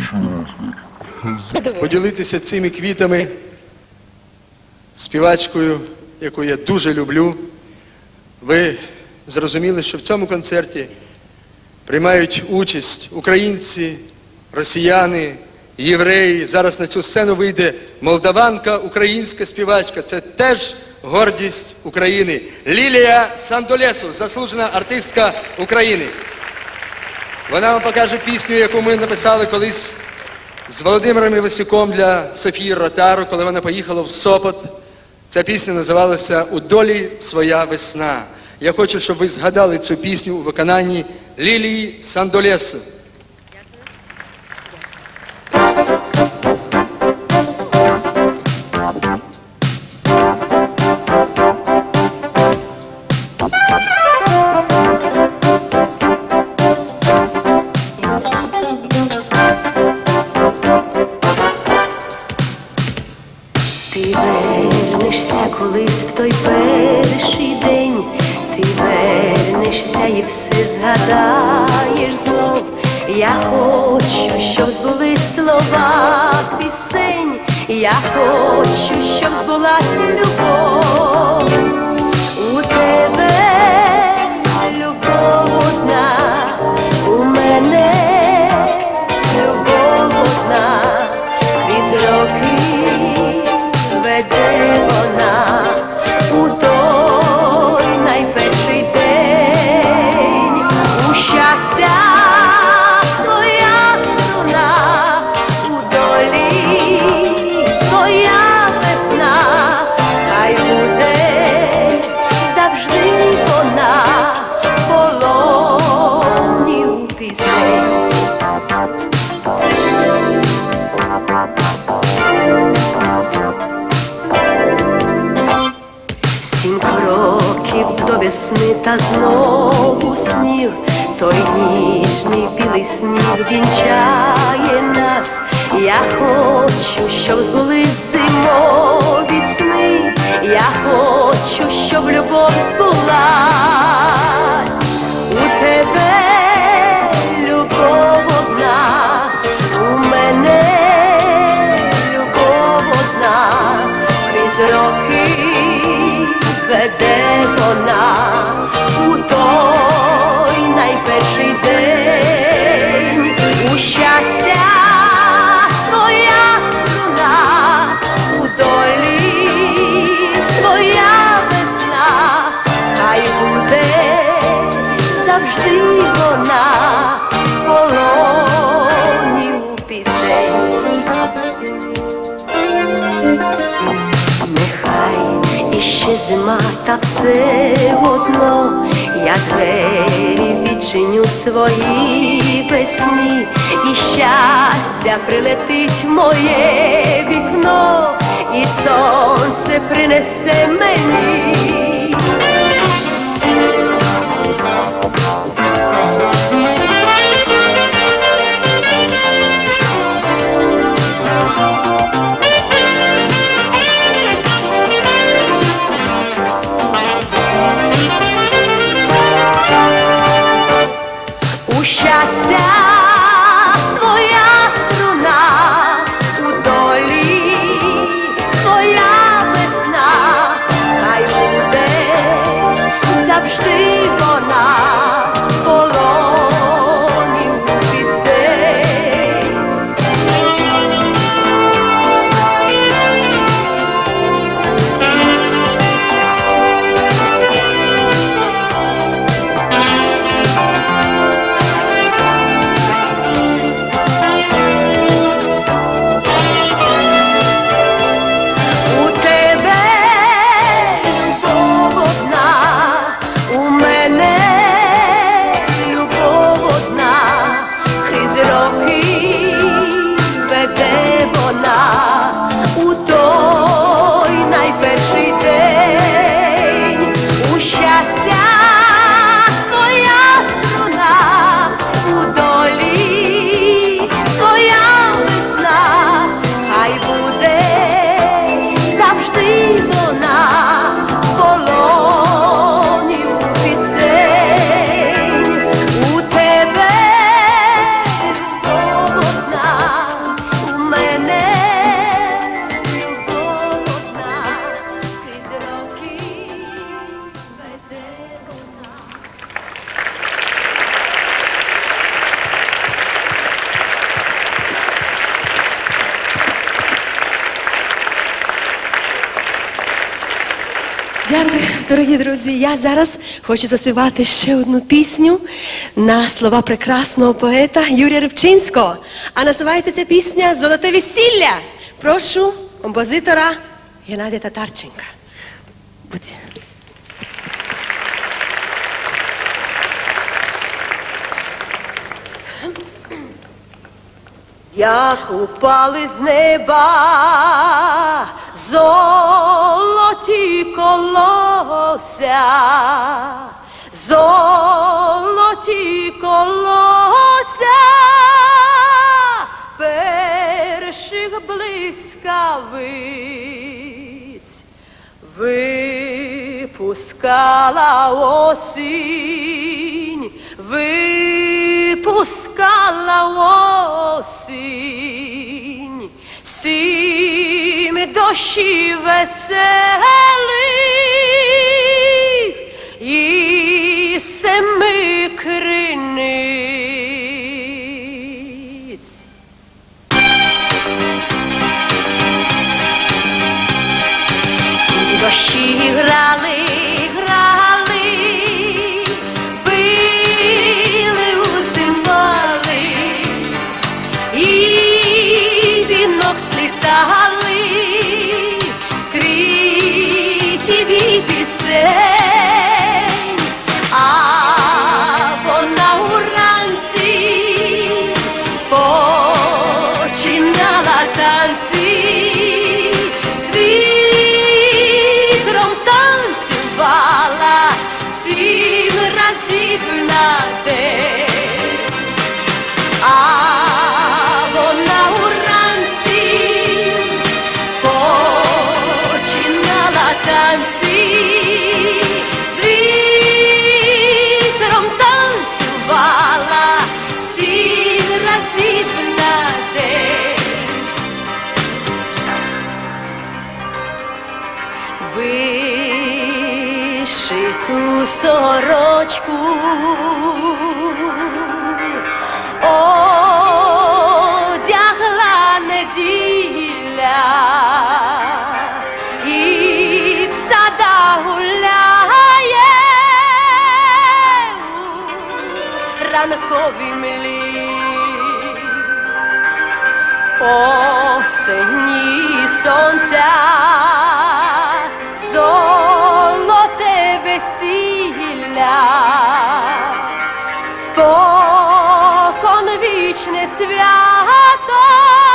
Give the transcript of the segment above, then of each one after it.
поділитися цими квітами з співачкою, яку я дуже люблю. Ви зрозуміли, що в цьому концерті приймають участь українці, росіяни, євреї. Зараз на цю сцену вийде молдаванка, українська співачка. Це теж гордість України. Лілія Сандолесу, заслужена артистка України. Вона вам покаже пісню, яку ми написали колись з Володимиром Івасюком для Софії Ротару, коли вона поїхала в Сопот. Ця пісня називалася «У долі своя весна». Я хочу, щоб ви згадали цю пісню у виконанні Лілії Сандолесу. Ти вернешся колись в той перший день, ти вернешся і все згадаєш знов. Я хочу, щоб збулись слова пісень, я хочу, щоб збулась любов. У тебе любов одна, у мене любов одна, крізь роки веде вона у той найперший день. У щастя своя струна, у долі своя весна, хай буде завжди вона в полоні у пісень. 7 кроків до весни та знову сніг, той ніжний білий сніг вінчає нас. Я хочу, щоб збулись зимові сни, я хочу, щоб любов збулась. У тебе любов одна, у мене любов одна, крізь роки веде вона у той найперший день. У щастя своя струна, у долі своя весна, хай буде завжди вона в полоні у пісень. Іще зима, та все одно я двері відчиню свої весні, і щастя прилетить в моє вікно, і сонце принесе мені. У щастя своя струна, у долі своя весна, хай буде Дякую, дорогі друзі. Я зараз хочу заспівати ще одну пісню на слова прекрасного поета Юрія Рибчинського. А називається ця пісня «Золоте весілля». Прошу композитора Геннадія Татарченка. Будьте. Як упали з неба золоті колося, золоті колося перших блискавиць випускала осінь, випускала осінь, сім дощів веселих і семи криниць. І дощі грали, грали, били у цимбали, і вінок сплітали скриті від пісень, а вона уранці починала танці, з вітром танцювала 7 разів на день. А вона уранці починала танці, з вітром танцювала 7 разів на день. Вишиту сорочку одягла неділя і в садах гуляє у ранковій млі. Осені сонця золоте весілля, спокон вічне свято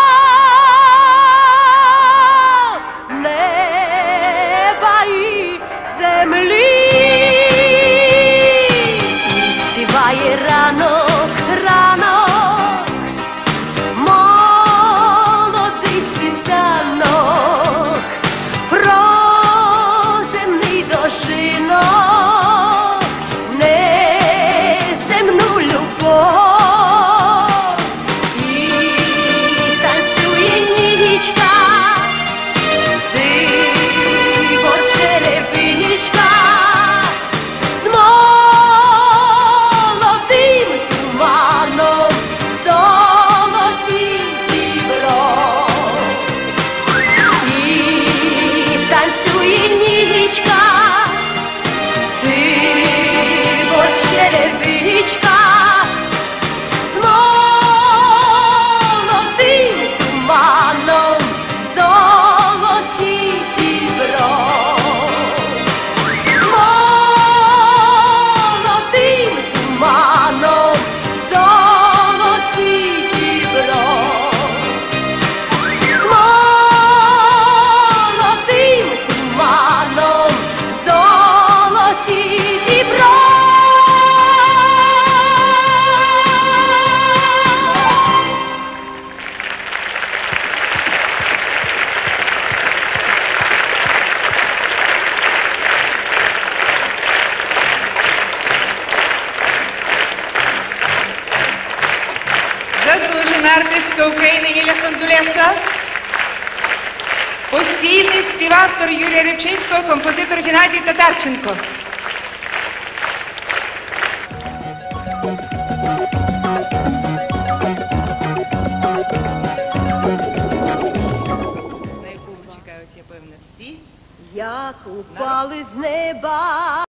неба і землі. І співає ранок, ранок, молодий світанок, про земний дожинок, неземну любов. І танцює нічка, диво черевичка, з молодим туманом золоті дібро. І танцює нічка, диво черевичка, з молодим туманом золоті дібро. З молодим туманом золоті дібро. З молодим туманом золоті дібро. Заслужена артистка України Єля Сандулеса, постійний співавтор Юрія Рибчинського, композитор Геннадій Татарченко. На яку чекають, я певна, всі. як упали з неба.